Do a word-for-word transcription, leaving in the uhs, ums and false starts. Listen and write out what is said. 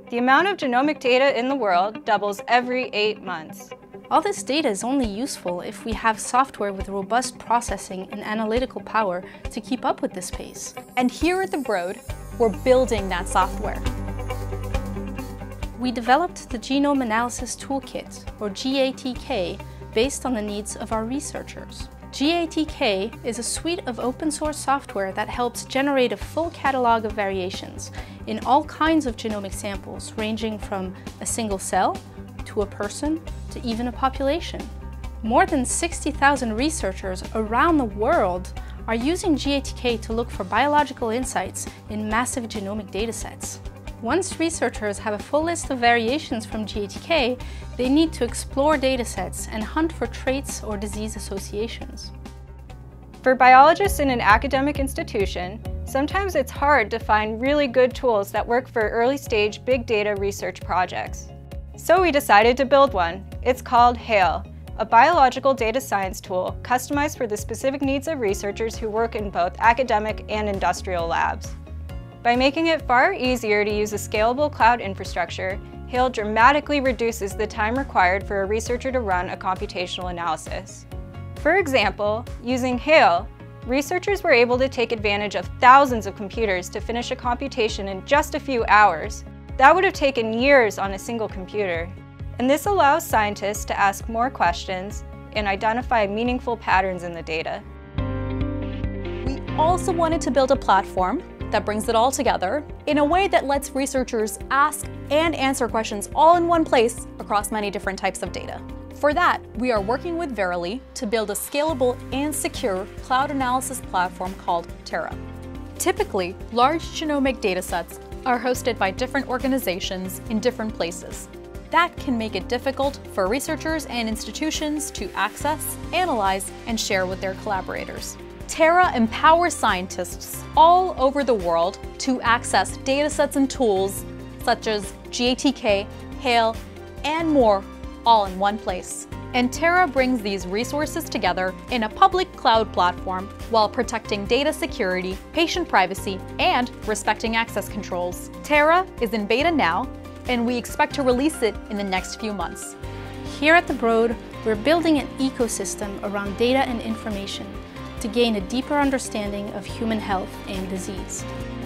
The amount of genomic data in the world doubles every eight months. All this data is only useful if we have software with robust processing and analytical power to keep up with this pace. And here at the Broad, we're building that software. We developed the Genome Analysis Toolkit, or G A T K, based on the needs of our researchers. G A T K is a suite of open source software that helps generate a full catalog of variations in all kinds of genomic samples, ranging from a single cell, to a person, to even a population. More than sixty thousand researchers around the world are using G A T K to look for biological insights in massive genomic datasets. Once researchers have a full list of variations from G A T K, they need to explore datasets and hunt for traits or disease associations. For biologists in an academic institution, sometimes it's hard to find really good tools that work for early-stage big data research projects. So we decided to build one. It's called HALE, a biological data science tool customized for the specific needs of researchers who work in both academic and industrial labs. By making it far easier to use a scalable cloud infrastructure, HALE dramatically reduces the time required for a researcher to run a computational analysis. For example, using HALE, researchers were able to take advantage of thousands of computers to finish a computation in just a few hours. That would have taken years on a single computer. And this allows scientists to ask more questions and identify meaningful patterns in the data. We also wanted to build a platform that brings it all together in a way that lets researchers ask and answer questions all in one place across many different types of data. For that, we are working with Verily to build a scalable and secure cloud analysis platform called Terra. Typically, large genomic datasets are hosted by different organizations in different places. That can make it difficult for researchers and institutions to access, analyze, and share with their collaborators. Terra empowers scientists all over the world to access datasets and tools such as G A T K, HALE, and more, all in one place. And Terra brings these resources together in a public cloud platform while protecting data security, patient privacy, and respecting access controls. Terra is in beta now, and we expect to release it in the next few months. Here at the Broad, we're building an ecosystem around data and information to gain a deeper understanding of human health and disease.